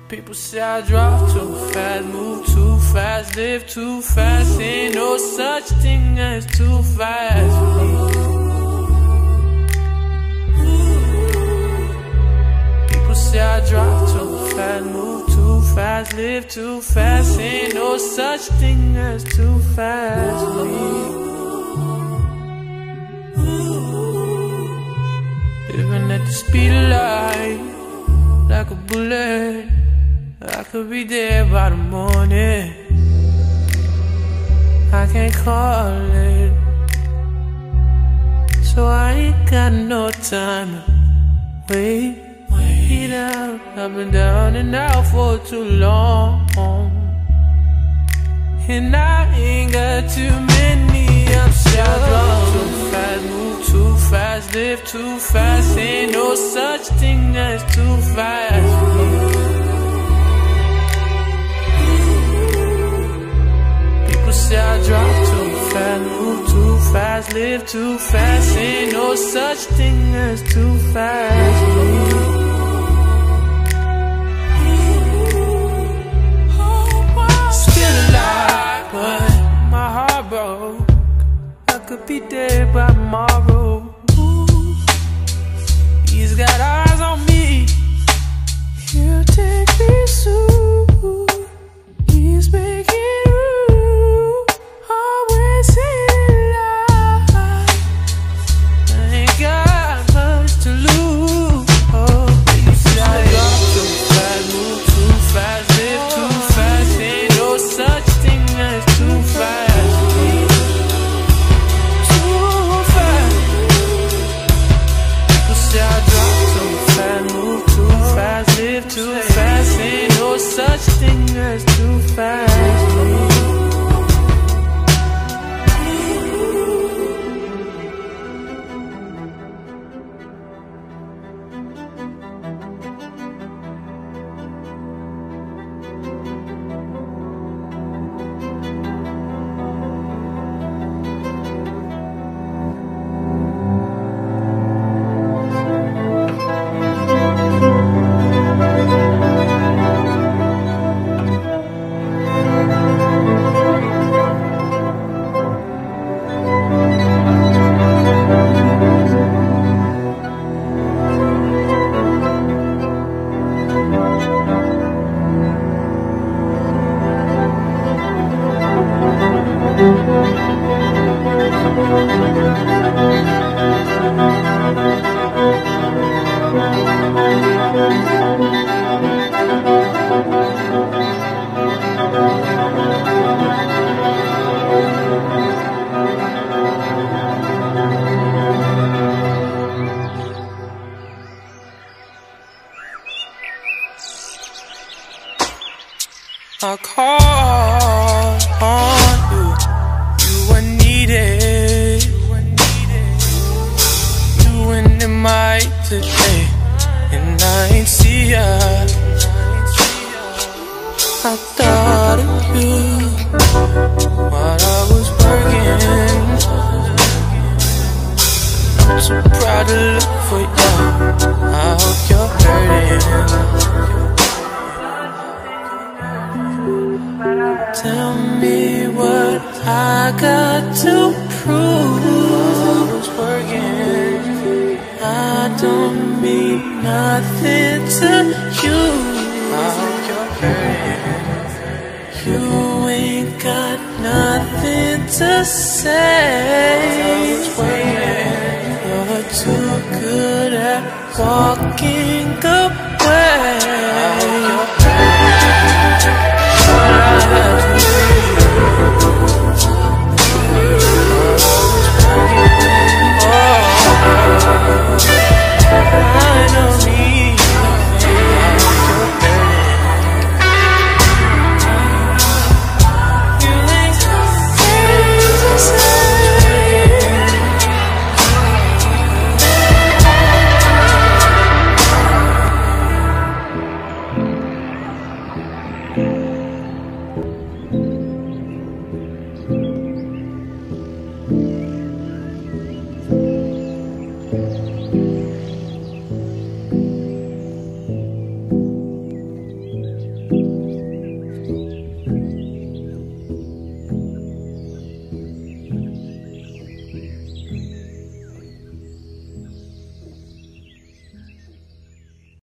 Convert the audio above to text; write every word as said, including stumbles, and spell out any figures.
People say I drive too fast, move too fast, live too fast. Ain't no such thing as too fast for me. People say I drive too fast, move too fast, live too fast. Ain't no such thing as too fast for me. Living at the speed of light, like a bullet, I could be there by the morning. I can't call it, so I ain't got no time to wait. Wait out, I've been down and out for too long, and I ain't got too many options. I drive too fast, move too fast, live too fast. Ain't no such thing as too fast for me. People say I drive too fast, move too fast, live too fast. Ain't no such thing as too fast for me. Still alive, but my heart broke. I could be dead by tomorrow. Ooh, he's got eyes on me. He'll take me soon. He's making room. Always in line. I ain't got much to lose. Oh, you say I drive too fast, move too fast, live too fast. Ain't no such thing as too fast for me. Too fast. People say I drive too fast, move too fast, live too fast. Ain't no such thing as too fast for me. I called on you, you were needed. You went in my today, and I ain't see ya. I thought of you while I was working. I'm so proud to look for you. I hope you're hurting. Tell me what I got to prove. I was working. I don't mean nothing to you. I hope you're hurting. You ain't got nothing to say. I was waiting. You're too good at walking away.